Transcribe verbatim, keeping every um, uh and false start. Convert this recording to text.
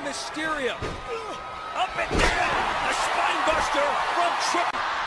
Mysterio. Up and down. A Spinebuster from Triple.